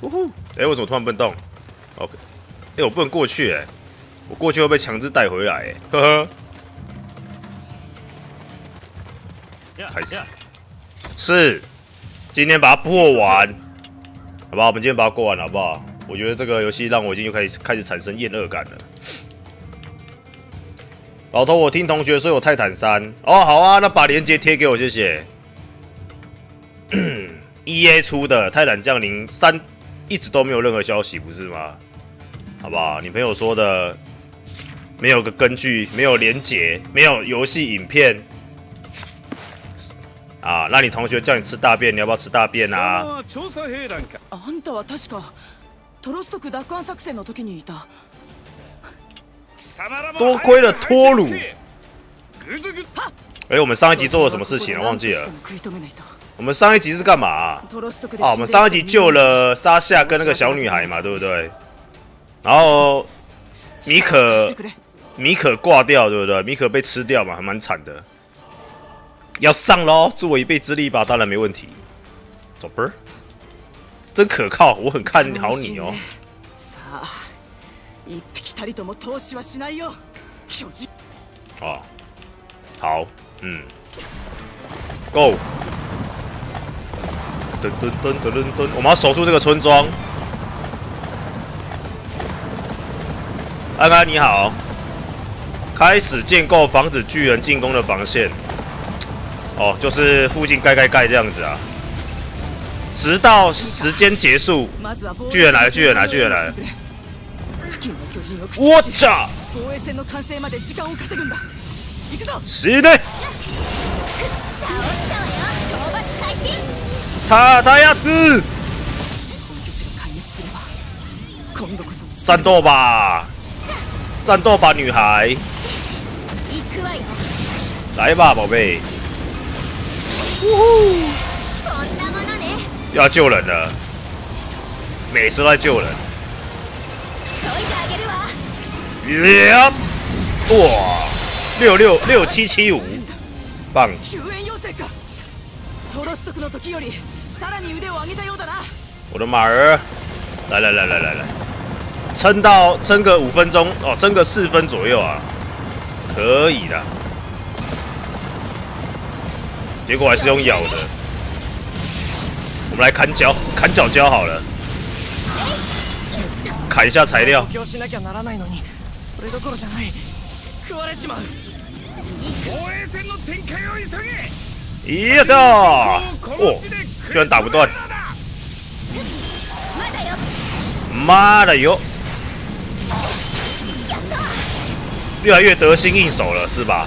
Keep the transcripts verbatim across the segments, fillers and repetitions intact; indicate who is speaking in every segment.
Speaker 1: 呼呼！哎、欸，为什么突然不能动 ？OK， 哎、欸，我不能过去哎、欸，我过去会被强制带回来哎、欸，呵呵。开始，是，今天把它破完，好不好？我们今天把它过完好不好？我觉得这个游戏让我已经又开始开始产生厌恶感了。老头，我听同学说有泰坦山哦，好啊，那把链接贴给我，谢谢。E A 出的《泰坦降临三》一直都没有任何消息，不是吗？好不好？你朋友说的没有个根据，没有连结，没有游戏影片啊！那你同学叫你吃大便，你要不要吃大便啊？
Speaker 2: あんたは確かトロストク奪還作戦の時にいた。
Speaker 1: 多亏了托鲁。哎、欸，我们上一集做了什么事情啊？忘记了。我们上一集是干嘛啊？啊，我们上一集救了沙夏跟那个小女孩嘛，对不对？然后米可米可挂掉，对不对？米可被吃掉嘛，还蛮惨的。要上喽，助我一臂之力吧，当然没问题。走吧，真可靠，我很看好你哦。哦，好，嗯 ，Go。噔噔噔噔噔噔，我们要守住这个村庄。安安你好，开始建构防止巨人进攻的防线。哦，就是附近盖盖盖这样子啊，直到时间结束。巨人来了，巨人来了，巨人来了！我操！是的。他他呀子，战斗吧，战斗吧，女孩，来吧，宝贝，呜呼，要救人了，每次都在救人，呀，哇，六六六七七五，棒。我的马儿，来来来来来来，撑到撑个五分钟哦，撑个四分左右啊，可以的。结果还是用咬的，我们来砍脚，砍脚胶好了，砍一下材料。咦的，哦，居然打不断！妈的哟，越来越得心应手了，是吧？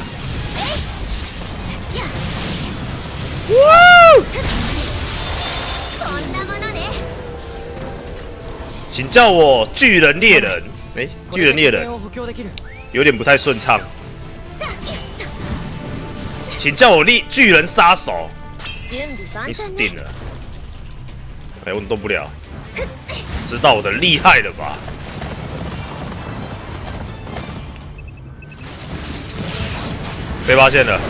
Speaker 1: 哇！请叫我巨人猎人。哎、欸，巨人猎人有点不太顺畅。请叫我猎巨人杀手。你死定了！哎、欸，我动不了。知道我的厉害了吧？被发现了。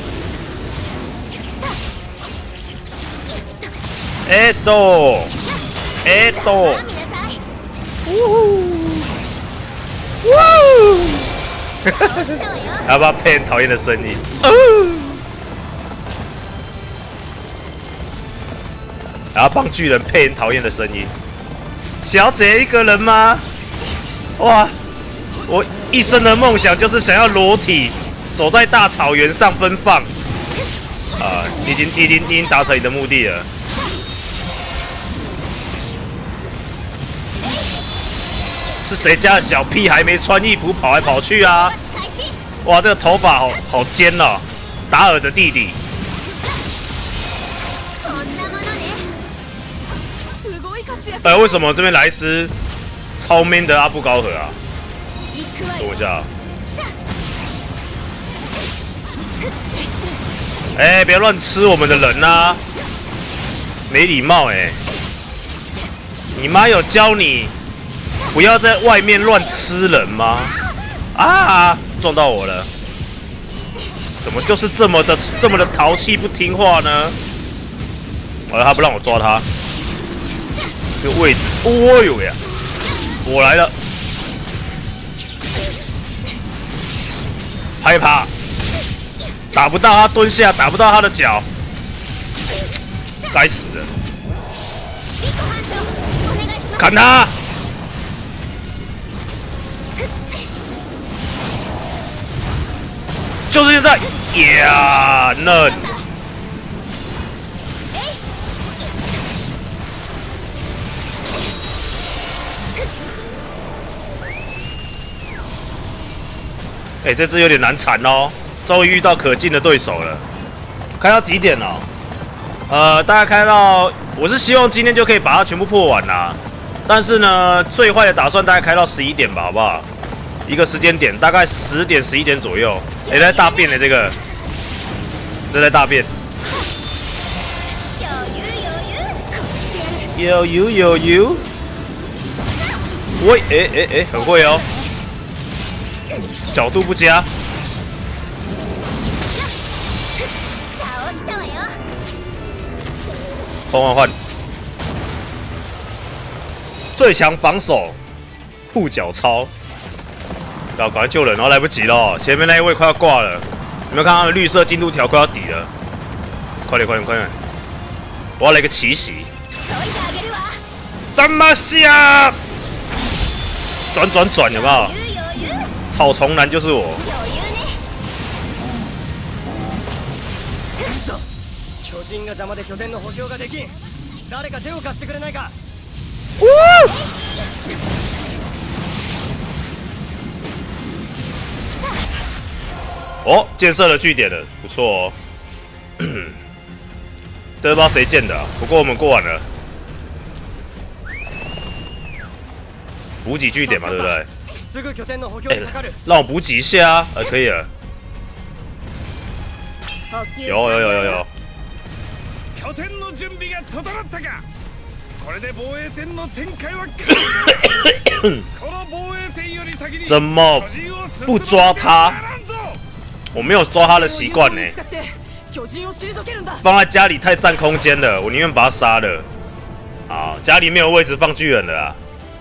Speaker 1: 哎都，哎都，呜呼，呜！要不要配很讨厌的声音？然后帮巨人配很讨厌的声音。小姐一个人吗？哇！我一生的梦想就是想要裸体走在大草原上奔放。啊，你已经、你已经、你已经达成你的目的了。是谁家的小屁孩没穿衣服跑来跑去啊？哇，这个头发好好尖哦！达尔的弟弟。哎、呃，为什么这边来一只超 man 的阿布高河啊？等我一下。哎、欸，别乱吃我们的人啊！没礼貌哎、欸！你妈有教你不要在外面乱吃人吗？啊！撞到我了！怎么就是这么的这么的淘气不听话呢？完了，他不让我抓他。 这个位置，哦呦呀，我来了，拍趴，打不到他蹲下，打不到他的脚，该死的，砍他！就是现在，呀，嫩。哎、欸，这只有点难缠哦，终于遇到可敬的对手了。开到几点哦？呃，大概开到，我是希望今天就可以把它全部破完啦。但是呢，最坏的打算大概开到十一点吧，好不好？一个时间点，大概十点、十一点左右。哎、欸，在大便呢，这个，这在大便。有有有有。喂，哎哎哎，很会哦。角度不佳，换换换，最强防守，护脚操，要赶快救人，然后来不及了，前面那一位快要挂了，有没有看到绿色进度条快要抵了？快点快点快点！我要来个奇袭，丹马西亚，转转转，有没有？草丛男就是我。
Speaker 3: 巨人が邪魔で拠点の補強ができん。誰か手を貸してくれないか。
Speaker 1: 哦，建设了据点了，不错哦。这不知道谁建的、啊，不过我们过完了。补给据点嘛，对不对？哎、欸，让我补给一下啊！呃，可以了。有有有有有。
Speaker 4: 拠点の準備が整ったか。これで防衛線の展開はこの防衛線より先に
Speaker 1: 怎么不抓他？我没有抓他的习惯呢。放在家里太占空间了，我宁愿把他杀了。好，家里没有位置放巨人了啊。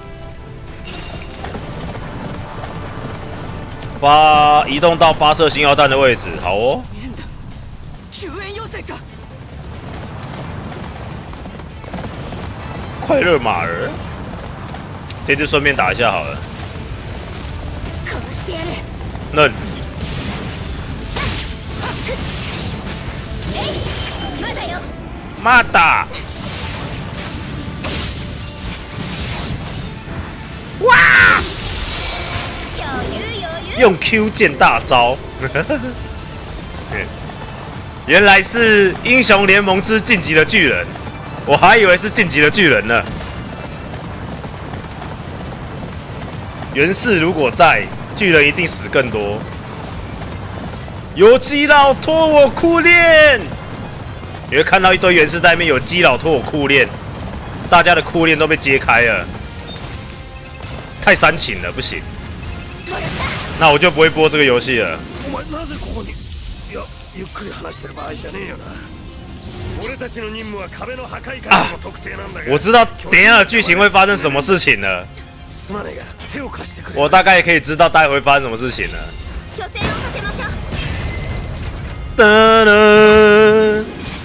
Speaker 1: 发移动到发射星耀弹的位置，好哦。快乐马儿，这次顺便打一下好了。嫩。马达。哇！用 Q 键大招，原来是英雄联盟之晋级的巨人，我还以为是晋级的巨人呢。源氏如果在，巨人一定死更多。有基佬拖我裤链，你会看到一堆源氏在那边有基佬拖我裤链，大家的裤链都被揭开了，太煽情了，不行。那我就不会播这个游戏了。啊！我知道等一下的剧情会发生什么事情了。我大概也可以知道待会会发生什么事情了。噔噔，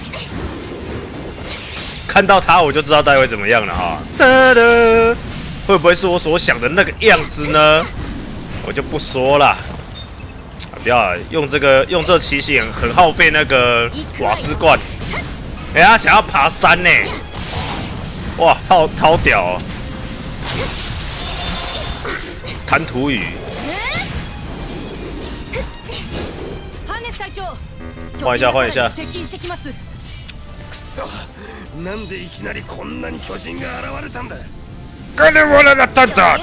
Speaker 1: 看到他我就知道待会怎么样了哈。噔噔，会不会是我所想的那个样子呢？我就不说了，不要用这个用这奇形很耗费那个瓦斯罐。哎、欸，他想要爬山呢，哇，超超屌、哦！弹涂雨，换一下，换一下。
Speaker 4: なんでいきなりこんなに巨人が現れたんだ。
Speaker 1: 跟着我来了，蛋蛋！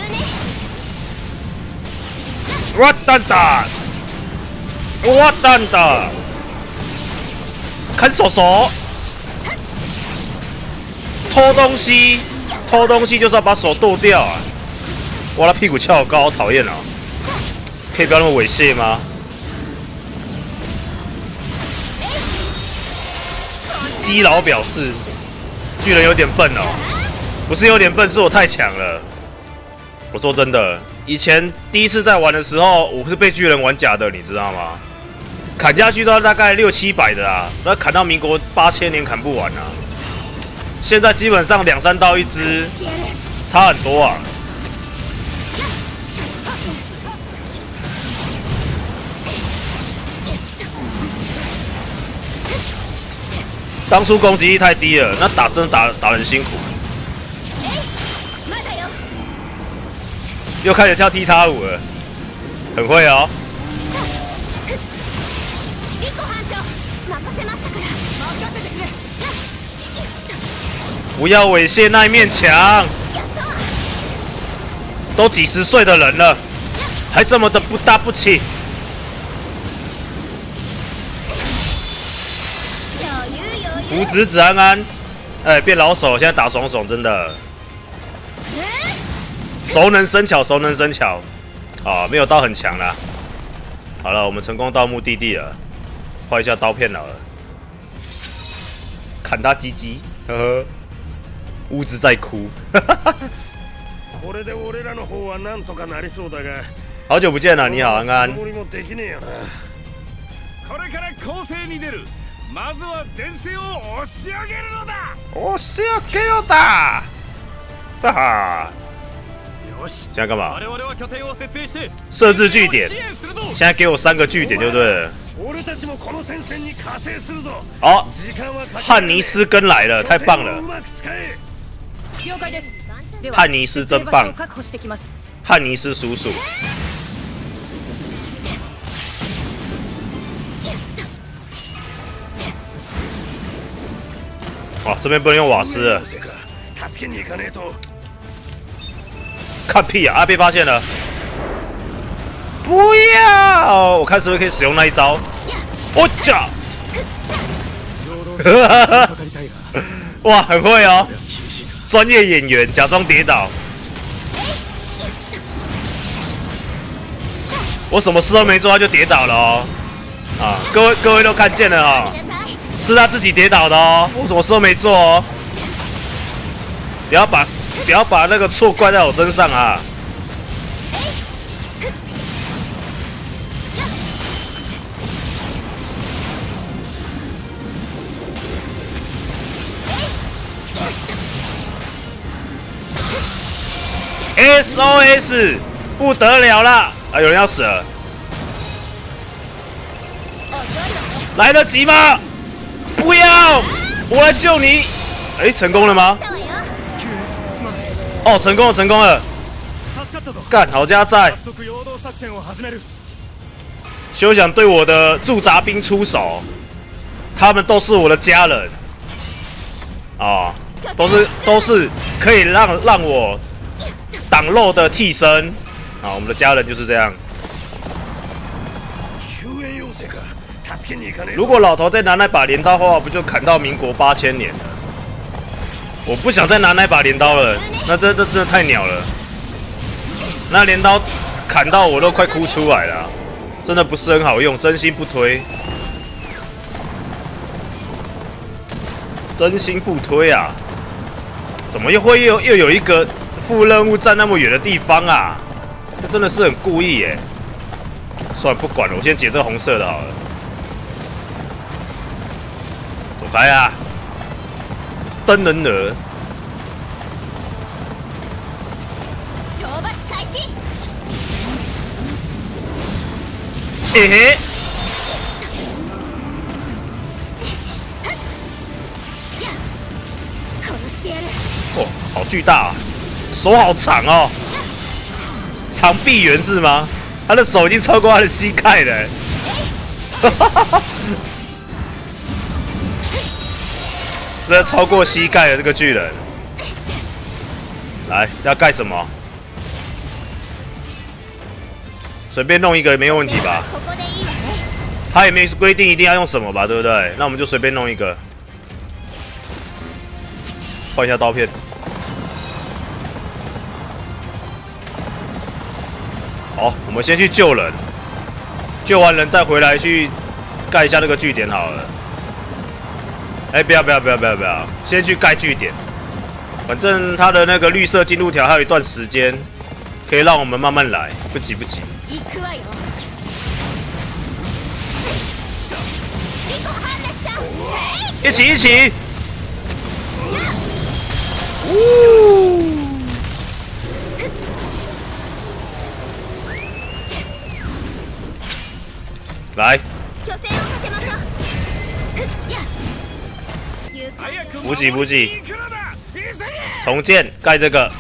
Speaker 1: 我蛋蛋！我蛋蛋！看手手！偷东西，偷东西就是要把手剁掉啊！哇，他屁股翘高，好讨厌啊！可以不要那么猥亵吗？基佬表示，巨人有点笨哦。 不是有点笨，是我太强了。我说真的，以前第一次在玩的时候，我是被巨人玩假的，你知道吗？砍下去都大概六七百的啊，那砍到民国八千年砍不完啊。现在基本上两三刀一只，差很多啊。当初攻击力太低了，那打真的打打得很辛苦。又开始跳踢踏舞了，很会哦。不要猥亵那一面墙，都几十岁的人了，还这么的不搭不起。五指子安安，哎、欸，变老手，现在打爽爽，真的。熟能生巧，熟能生巧，啊，没有到很强啦。好了，我们成功到目的地了，换一下刀片好了，砍他鸡鸡，呵呵。屋子在哭，好久不见了，你好，安安。
Speaker 4: まずは前線を押し上げるのだ。
Speaker 1: 押し上げるだ。哈哈。现在干嘛？设置据点。现在给我三个据点就对了。好，汉尼斯跟来了，太棒了。汉尼斯真棒，汉尼斯叔叔。哇，这边不能用瓦斯了。看屁啊！啊，被发现了！不要！我看是不是可以使用那一招？我操！哇，很会哦！专业演员假装跌倒。我什么事都没做，他就跌倒了哦。啊，各位各位都看见了哈、哦。是他自己跌倒的哦，我什么事都没做哦。不要把不要把那个错怪在我身上啊！S O S 不得了啦！啊，有人要死了，来得及吗？不要！我来救你！哎、欸，成功了吗？哦，成功了，成功了！干，好家在！休想对我的驻扎兵出手，他们都是我的家人啊、哦，都是都是可以让让我挡肉的替身啊、哦，我们的家人就是这样。如果老头再拿那把镰刀的话，不就砍到民国八千年了？我不想再拿那把镰刀了，那这这真的太鸟了。那镰刀砍到我都快哭出来了，真的不是很好用，真心不推，真心不推啊！怎么又会又又有一个副任务站那么远的地方啊？这真的是很故意耶。算了，不管了，我先解这个红色的好了。走开啊！灯人儿。嘿嘿。哦，好巨大啊！手好长哦，长臂猿是吗？他的手已经超过他的膝盖了。这超过膝盖的这个巨人，来要盖什么？随便弄一个没有问题吧？他也没规定一定要用什么吧，对不对？那我们就随便弄一个。换一下刀片。好，我们先去救人，救完人再回来去盖一下那个据点好了。哎、欸，不要不要不要不要不要，先去盖据点。 反正它的那个绿色进度条还有一段时间，可以让我们慢慢来，不急不急。一起一起！呜！来，补给补给，重建盖这个。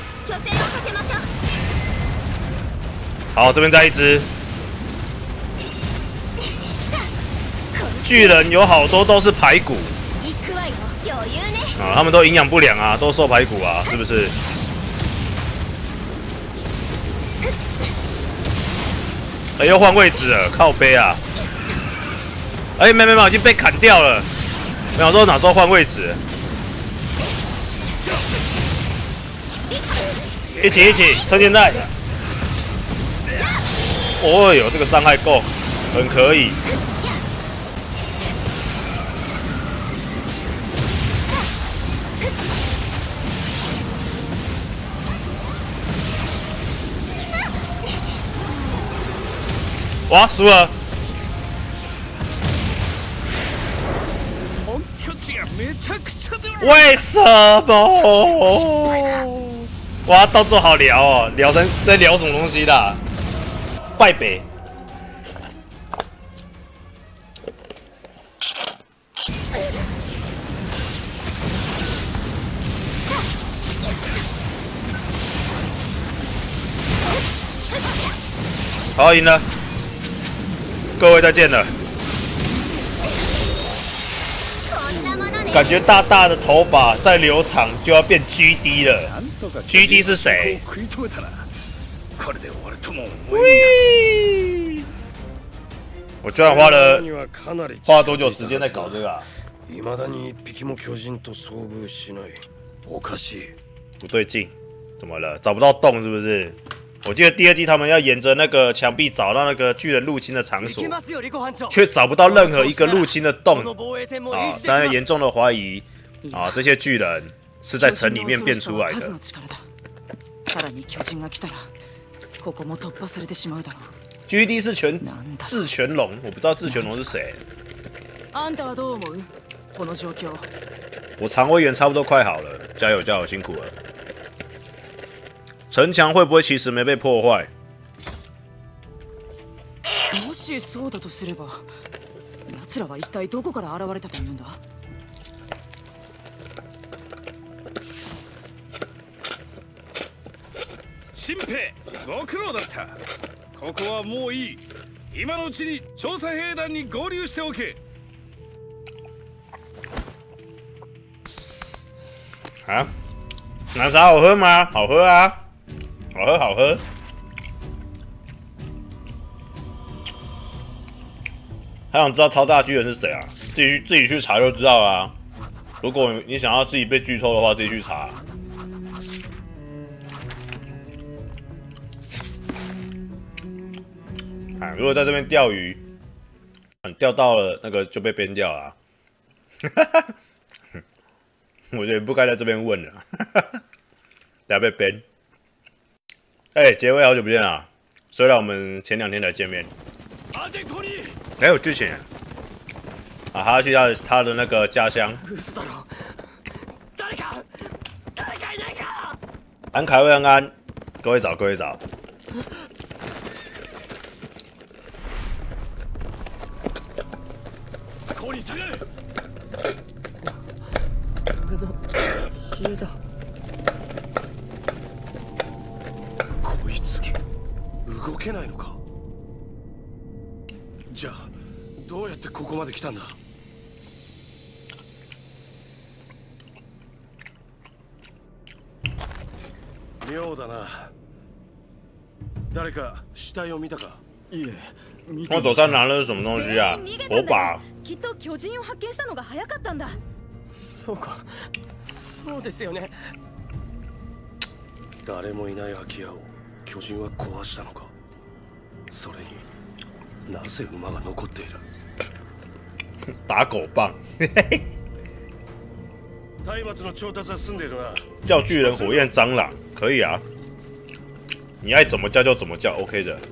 Speaker 1: 好，这边再一只。巨人有好多都是排骨。啊，他们都营养不良啊，都瘦排骨啊，是不是？哎，又换位置了，靠背啊！哎，没没没，已经被砍掉了。我想说哪时候换位置？一起一起，趁现在。哦哟，这个伤害够，很可以。哇，输了！为什么？哇，动作好聊哦，聊成在聊什么东西啦？败北。好，赢了。各位再见了。感觉大大的头发再留长就要变 G D 了。G D 是谁？喂！我居然花了花了多久时间在搞这个啊？不对劲，怎么了？找不到洞是不是？我记得第二季他们要沿着那个墙壁找到那个巨人入侵的场所，却找不到任何一个入侵的洞啊！当然严重的怀疑啊，这些巨人是在城里面变出来的。G D 是全智全龙，我不知道智全龙是谁。我肠胃炎差不多快好了，加油加油，辛苦了。城墙会不会其实没被破坏？
Speaker 2: もしそうだとすれば、奴らは一体どこから現れたというんだ？
Speaker 4: 新兵、ご苦労だった。ここはもういい。今のうちに調査兵団に合流しておけ。
Speaker 1: 啊，奶茶好喝吗？好喝啊！好喝，好喝。还想知道超大巨人是谁啊？自己去自己去查就知道啦、啊。如果你想要自己被剧透的话，自己去查。啊，如果在这边钓鱼，钓到了那个就被编掉了、啊。我觉得不该在这边问了，等下被编。哎、欸，结尾好久不见啊！虽然我们前两天才见面。还有剧情啊，他要去他的他的那个家乡。安凯未安安，各位早，各位早。
Speaker 3: こいつ動けないのか。じゃあどうやってここまで来たんだ。妙だな。誰か死体を見たか。いえ。
Speaker 1: 我手上拿的是什么东西啊？火把。
Speaker 2: きっと巨人を発見したのが早かったんだ。
Speaker 3: そうか。そうですよね。誰もいない空き家を巨人は壊したのか。それになぜ馬が残っている。
Speaker 1: 打狗棒。 叫巨人火焰蟑螂可以啊，你爱怎么叫就怎么叫 ，OK 的。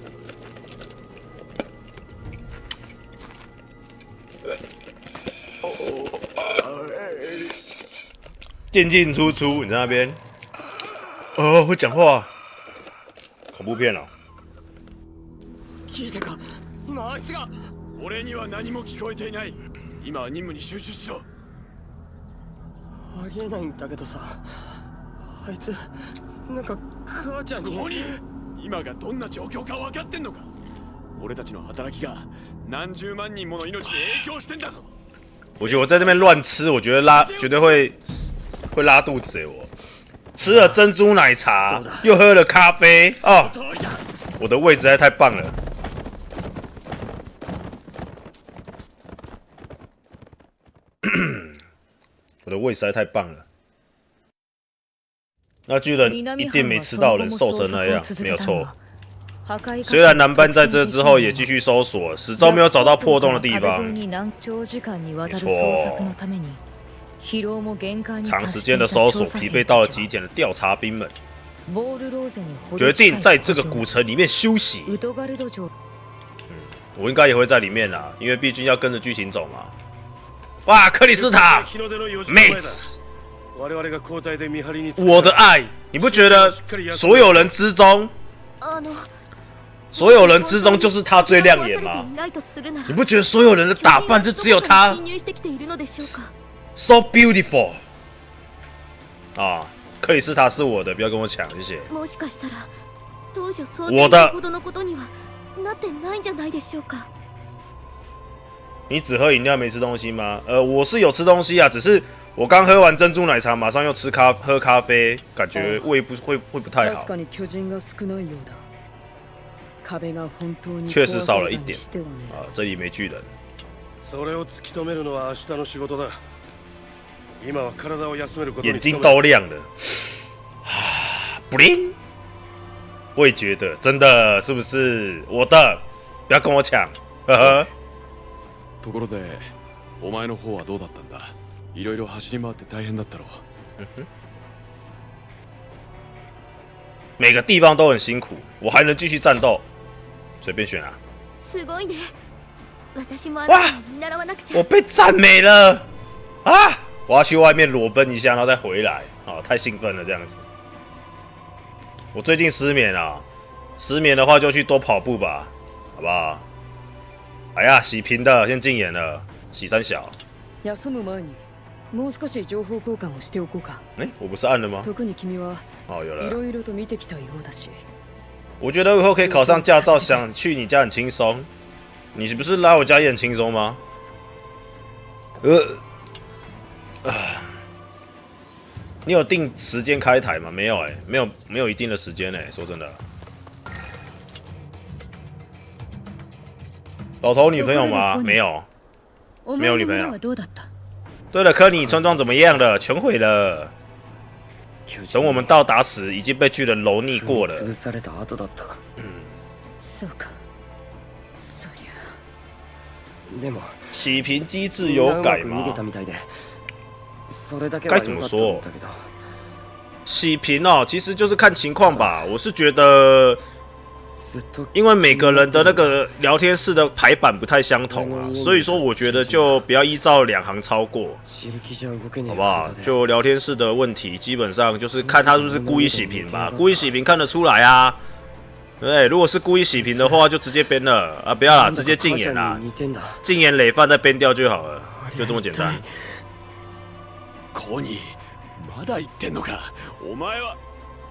Speaker 1: 进进出出，你在那边，哦，会讲话，恐怖片哦。
Speaker 5: 聞いてか、今あいつが。俺には何も聞こえていない。今は任務に集中しろ。ありえないんだけどさ、あいつなんか母ちゃんに。今がどんな状況か分かってんのか。俺たちの働きが何十万人もの命に影響してんだぞ。
Speaker 1: 我觉得我在这边乱吃，我觉得拉绝对会。会拉肚子我吃了珍珠奶茶，又喝了咖啡哦，我的胃实在太棒了。我的胃实在太棒了。那巨人一定没吃到人瘦成那样，没有错。虽然南班在这之后也继续搜索，始终没有找到破洞的地方。没错。长时间的搜索，疲惫到了极点的调查兵们决定在这个古城里面休息。嗯，我应该也会在里面啦，因为毕竟要跟着剧情走嘛。哇，克里斯塔，妹子，我的爱，你不觉得所有人之中，所有人之中就是他最亮眼吗？你不觉得所有人的打扮就只有他？ So beautiful 啊，克里斯塔是我的，不要跟我抢，谢谢。我的。你只喝饮料没吃东西吗？呃，我是有吃东西啊，只是我刚喝完珍珠奶茶，马上又吃咖喝咖啡，感觉胃不会会不太好。确实少了一点啊，这里没巨人。 眼睛都亮了，不灵，我也觉得，真的是不是我的？不要跟我抢，呵呵。
Speaker 5: ところで、お前の方はどうだったんだ？いろいろ走り回って大変だったろう。
Speaker 1: 每个地方都很辛苦，我还能继续战斗，随便选啊。哇！我被赞美了啊！ 我要去外面裸奔一下，然后再回来。哦，太兴奋了，这样子。我最近失眠啊，失眠的话就去多跑步吧，好不好？哎呀，洗屏的先禁言了，洗三小。哎、欸，我不是按了吗？哦，有了。我觉得以后可以考上驾照，想去你家很轻松。你不是来我家也很轻松吗？呃。 啊，你有定时间开台吗？没有哎、欸，没有没有一定的时间哎、欸，说真的。老头女朋友吗？没有，没有女朋友。对了，科尼村庄怎么样了？全毁了。等我们到达时，已经被巨人蹂躏过了。嗯。洗屏机制有改吗？ 该怎么说？洗屏哦，其实就是看情况吧。我是觉得，因为每个人的那个聊天室的排版不太相同啊，所以说我觉得就不要依照两行超过，好不好？就聊天室的问题，基本上就是看他是不是故意洗屏吧。故意洗屏看得出来啊。对，如果是故意洗屏的话，就直接编了啊！不要啦，直接禁言啦，禁言累犯再编掉就好了，就这么简单。
Speaker 5: コニー、まだ言ってんのか？お前は。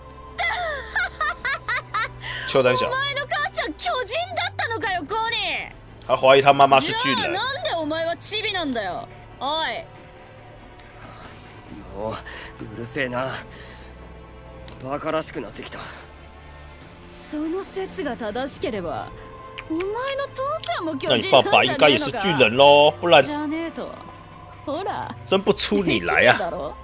Speaker 1: 秋山小。
Speaker 2: お前の母ちゃん巨人だったのかよ、コニー。
Speaker 1: 他怀疑他妈妈是巨人。
Speaker 2: なんでお前はチビなんだよ。おい。
Speaker 5: もううるせえな。バカらしくなってきた。
Speaker 2: その説が正しければ、お前の父ちゃんも巨人
Speaker 1: 那你爸爸应该也是巨人喽，不然。 真不出你来啊！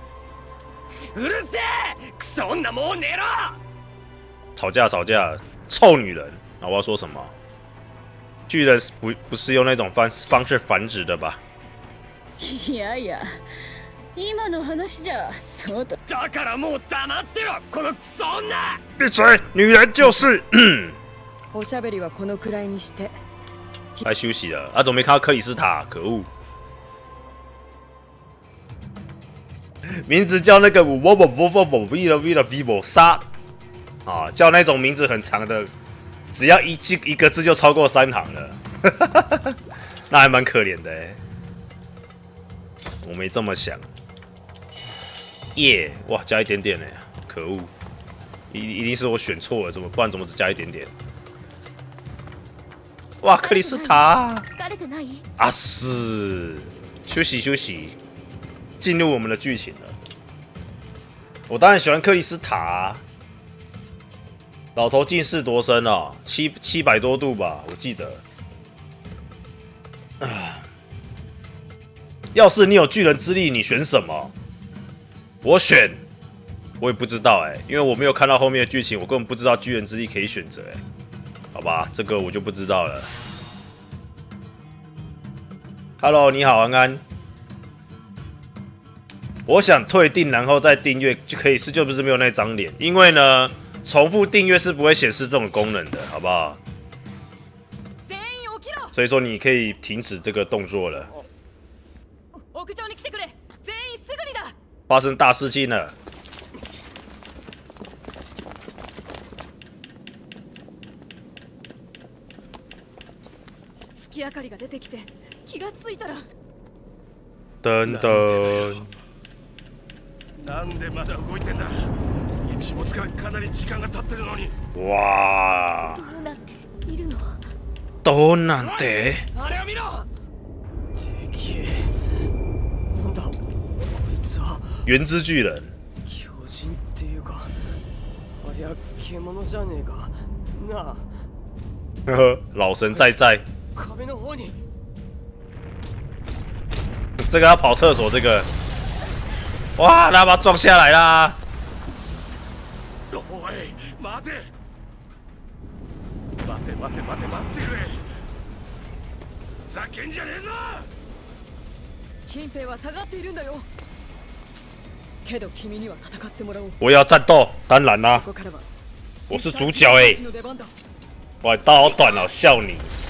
Speaker 1: 吵架吵架，臭女人！啊，我要说什么？巨人不不是用那种方方式繁殖的吧？
Speaker 2: いやいや、 今の話じゃそうと。
Speaker 5: だからもう黙ってろ、このクソ女！
Speaker 1: 闭嘴，女人就是。
Speaker 2: おしゃべりはこのくらいにして。
Speaker 1: 该休息了。啊，怎么没看到克里斯塔？可恶！名字叫那个 Vivo Vivo Vivo Vivo Vivo 杀啊，叫那种名字很长的，只要一句一个字就超过三行了，那还蛮可怜的哎。我没这么想。耶、yeah ，哇，加一点点哎，可恶！一一定是我选错了，怎么不然怎么只加一点点？哇，克里斯塔！啊是，休息休息。进入我们的剧情了。我当然喜欢克里斯塔、啊。老头近视多深啊？七七百多度吧，我记得。啊！要是你有巨人之力，你选什么？我选，我也不知道哎、欸，因为我没有看到后面的剧情，我根本不知道巨人之力可以选择哎、欸。好吧，这个我就不知道了。Hello， 你好，安安。我想退订，然后再订阅就可以，是就不是没有那张脸，因为呢，重复订阅是不会显示这种功能的，好不好？所以说你可以停止这个动作了。发生大事情了！噔噔。
Speaker 3: なんでまだ動いてんだ。一没間かなり時間が経ってるのに。
Speaker 1: わあ。
Speaker 6: どうなっているの？
Speaker 1: どうなんて？
Speaker 5: あれを見ろ。敵。なんだこいつは。
Speaker 1: 原之巨人。
Speaker 5: 巨人っていうか、ありゃ獣じゃねえか。なあ。
Speaker 1: 呵呵，老神在在。
Speaker 5: 壁の方に。
Speaker 1: 这个要跑厕所，这个。哇！他把他撞下来啦！
Speaker 3: おい、待て！待て待て待て待ってくれ！ざけんじゃねえぞ！
Speaker 2: チンペイは下がっているんだよ。けど君には戦ってもらおう。
Speaker 1: 我要战斗，当然啦！我是主角哎、欸！哇，刀好短哦，笑你！